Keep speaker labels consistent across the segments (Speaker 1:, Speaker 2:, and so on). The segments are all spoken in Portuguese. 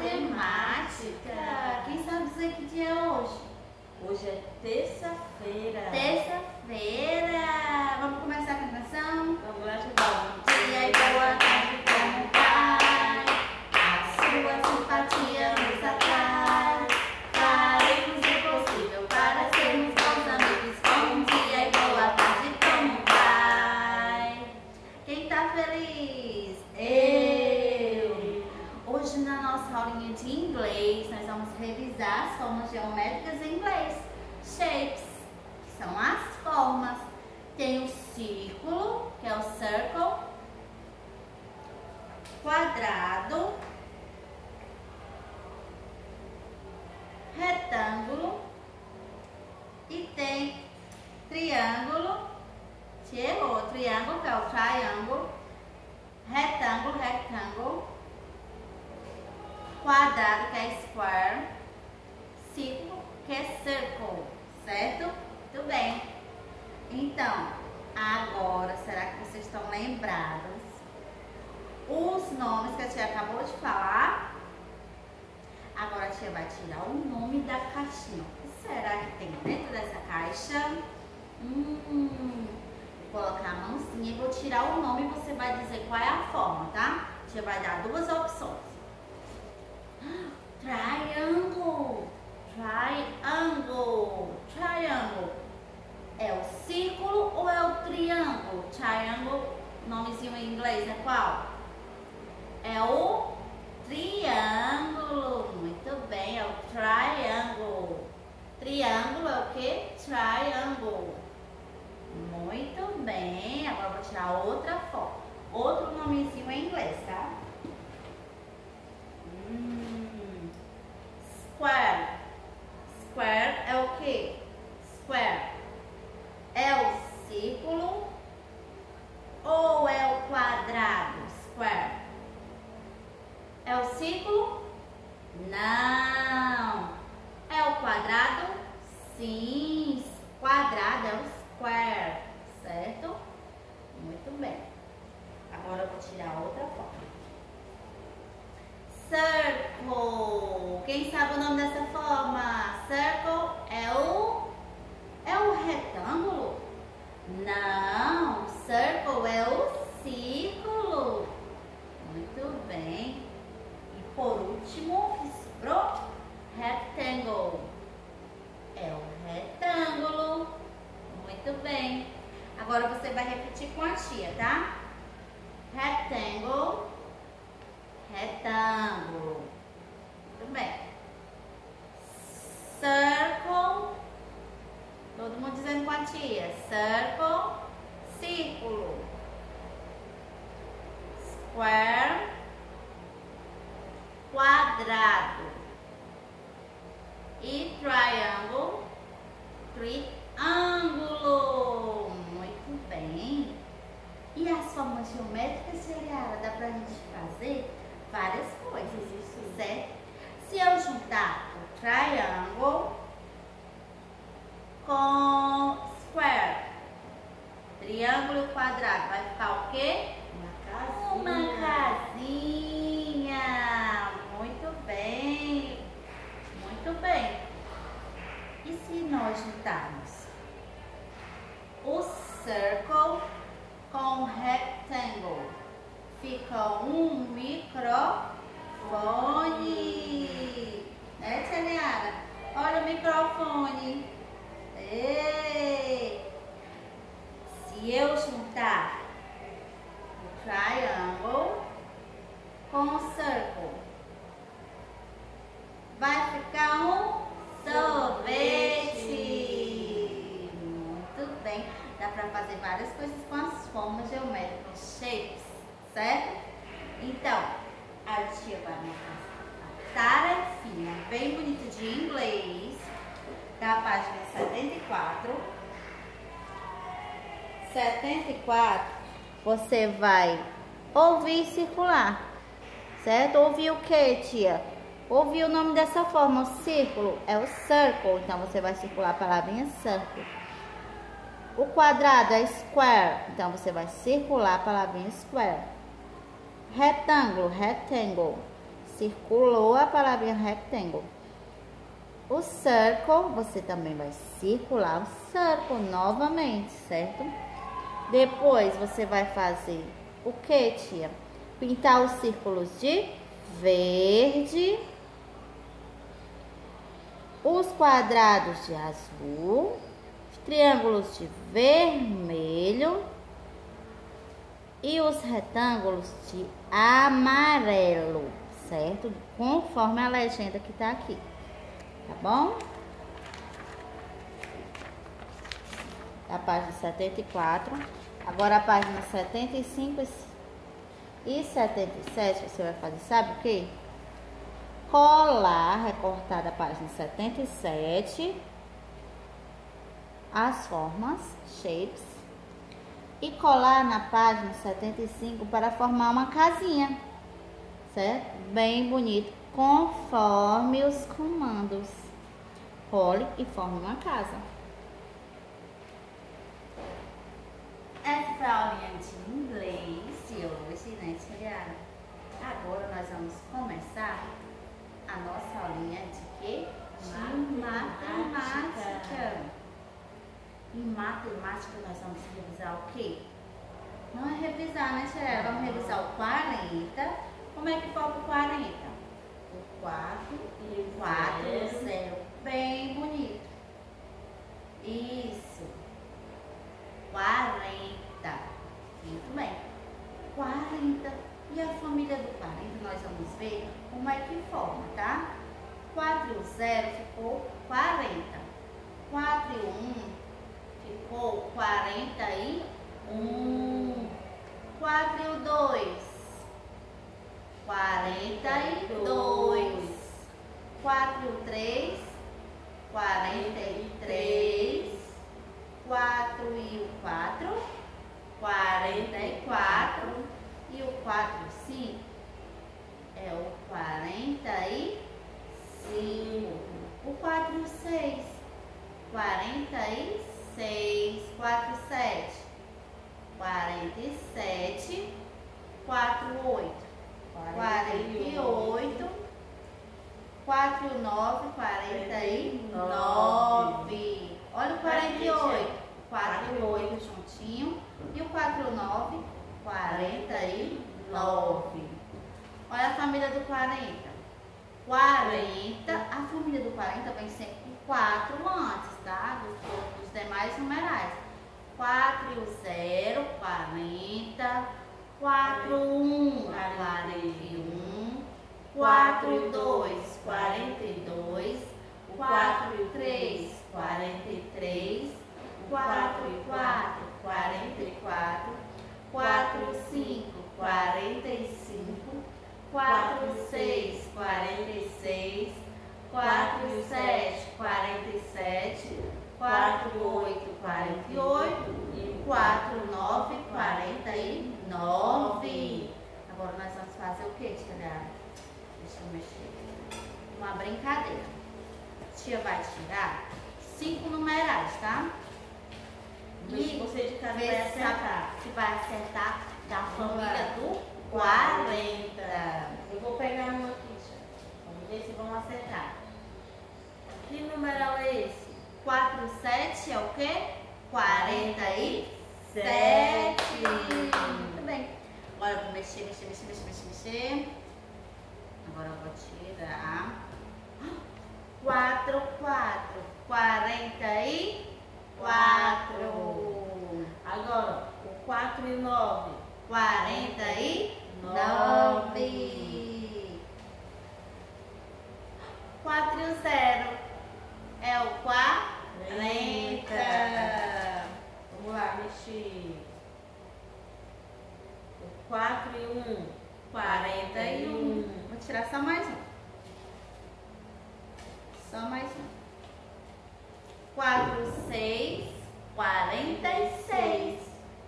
Speaker 1: matemática. Quem sabe dizer que dia é hoje?
Speaker 2: Hoje é terça-feira.
Speaker 1: Terça-feira. Vamos começar a canção?
Speaker 2: Vamos lá ajudar.
Speaker 1: Bom dia e boa tarde, como vai? A sua simpatia nos atrai. Faremos o possível para sermos bons amigos. Bom dia e boa tarde, como vai? Quem tá feliz? Eu! Hoje na nossa aulinha de inglês, nós vamos revisar as formas geométricas em inglês. Shapes, que são as formas. Tem o círculo, que é o circle, quadrado, retângulo e tem triângulo, te errou, triângulo que é o triangle, retângulo, rectangle, quadrado que é square, círculo que é circle, certo? Muito bem. Então, agora, será que vocês estão lembrados? Os nomes que a tia acabou de falar. Agora a tia vai tirar o nome da caixinha. O que será que tem dentro dessa caixa? Vou colocar a mãozinha e vou tirar o nome e você vai dizer qual é a forma, tá? A tia vai dar duas opções. Triangle. Triangle. Triangle. É o círculo ou é o triângulo? Triangle, nomezinho em inglês é qual? É o triângulo. Muito bem, é o triangle. Triângulo é o que? Triangle. Muito bem. Agora eu vou tirar outra foto. Outro nomezinho em inglês, tá? Square. Square é o que? Square. É o círculo ou é o quadrado? Square. É o círculo? Não. É o quadrado? Sim. Quadrado é o square, certo? Muito bem. Agora eu vou tirar outra foto. Circle. Quem sabe o nome dessa forma? Circle é o retângulo? Não, circle é o círculo. Muito bem. E por último, que sobrou? Rectangle. É o retângulo. Muito bem. Agora você vai repetir com a tia, tá? Rectangle. Retângulo. Muito bem. Circle. Todo mundo dizendo com a tia. Circle, círculo. Square, quadrado. E triangle, triângulo. Muito bem. E as formas geométricas, Yara, dá pra gente fazer várias coisas, isso, certo? Se eu juntar o triangle com square, triângulo e quadrado, vai ficar o quê? Uma casinha. Muito bem. Muito bem. E se nós juntarmos o circle com o rectangle? Fica um microfone. Né, tia Liara? Olha o microfone. Se eu juntar o triangle com o circle, vai ficar um sorvete. Muito bem. Dá para fazer várias coisas com as formas geométricas, shapes, certo? Então, a tia vai mostrar a tarefinha bem bonita de inglês, da página 74. 74, você vai ouvir circular, certo? Ouvir o que, tia? Ouvir o nome dessa forma, o círculo é o circle, então você vai circular a palavrinha circle. O quadrado é square, então você vai circular a palavrinha square. Retângulo, rectangle. Circulou a palavrinha rectangle. O circle, você também vai circular o circle novamente, certo? Depois você vai fazer o que, tia? Pintar os círculos de verde, os quadrados de azul, os triângulos de vermelho e os retângulos de amarelo, certo? Conforme a legenda que tá aqui, tá bom? A página 74. Agora a página 75 e 77 você vai fazer, sabe o que? Colar, recortar da página 77, as formas, shapes, e colar na página 75 para formar uma casinha, certo? Bem bonito, conforme os comandos. Cole e forme uma casa. Essa foi a aulinha de inglês de hoje, né, tia? Agora nós vamos começar a nossa aulinha de quê? De matemática. Em matemática nós vamos revisar o quê? Não é revisar, né, tia? Vamos revisar o 40. Como é que forma o 40? O 4 e o 4 e o 0. Bem bonito. Isso. 40. Muito bem. 40. E a família do 40, nós vamos ver como é que forma, tá? 4 e o 0 ficou 40. 4 e o 1 ficou 41. 4 e o 2, 42. 4 e o 3, 43. 4 e o 4, 44. E o 4 e o 5 é o 45. O 4 e o 6, 46. 4 e 7, 47. 4 e 8, 48. 4 e o 9, 49. Olha o 48. 4 e 8 juntinho. E o 4 e o 9, 49. Olha a família do 40. 40. A família do 40 vem sempre com 4 antes, tá? Dos demais numerais. 4 e o 0, 40. 4 e 1, 41. 4 e o 2, 42. 4 e o 3, 43. 4 e 4, 44. 4 e 5, 45. 4 e 6, 46. 4 e 7, 47. 4 e 8, 48. E 4 e 9, 49. Agora nós vamos fazer o que, tia Gabi? Deixa eu mexer. Uma brincadeira. Tia vai tirar 5 numerais, tá?
Speaker 2: E você de casa vai acertar.
Speaker 1: Se vai acertar da família do 40.
Speaker 2: Eu vou pegar um aqui, tia. Vamos ver se vão acertar. Que numeral é esse?
Speaker 1: 4 e 7 é o quê? 47. Muito bem. Agora eu vou mexer. Agora eu vou tirar 4, 44.
Speaker 2: Agora, o 4 e o 9.
Speaker 1: 49. 4 e o 0 é o 40.
Speaker 2: Vamos lá, mexer. O 4 e 1.
Speaker 1: 41. Vou tirar só mais um. Só mais um. 4, 6, 46.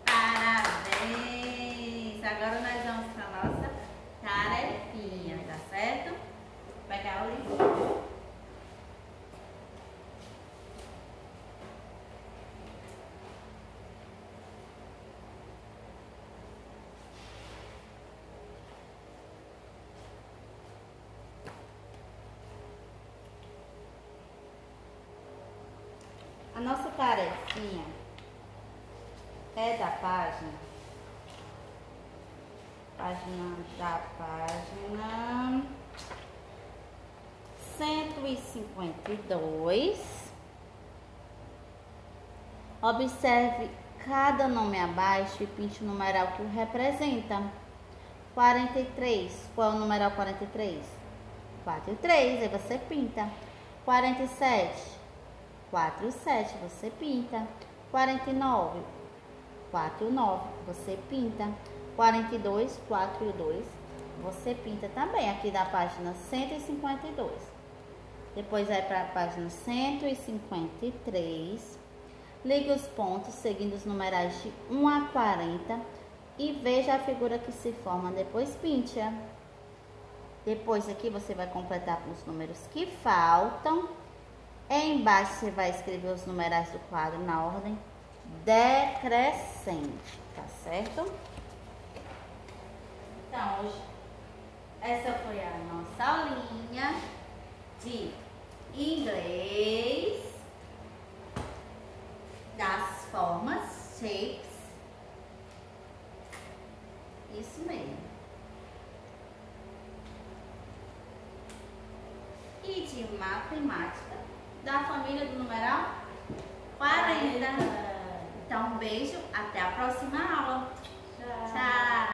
Speaker 1: Parabéns! Agora nós vamos para a nossa tarefinha, tá certo? Vou pegar o livro. A nossa tarefinha é da página da página 152. Observe cada nome abaixo e pinte o numeral que o representa. 43, qual é o numeral 43? 4 e 3, aí você pinta. 47, 4 e 7, você pinta. 49, 4 e 9, você pinta. 42, 4 e 2, você pinta também aqui da página 152. Depois vai para a página 153. Ligue os pontos seguindo os numerais de 1 a 40 e veja a figura que se forma. Depois pinte. Depois aqui você vai completar com os números que faltam. Embaixo você vai escrever os numerais do quadro na ordem decrescente, tá certo? Então, hoje, essa foi a nossa aulinha de inglês, das formas, shapes, isso mesmo, e de matemática, da família do numeral 40. Então, um beijo, até a próxima aula. Tchau.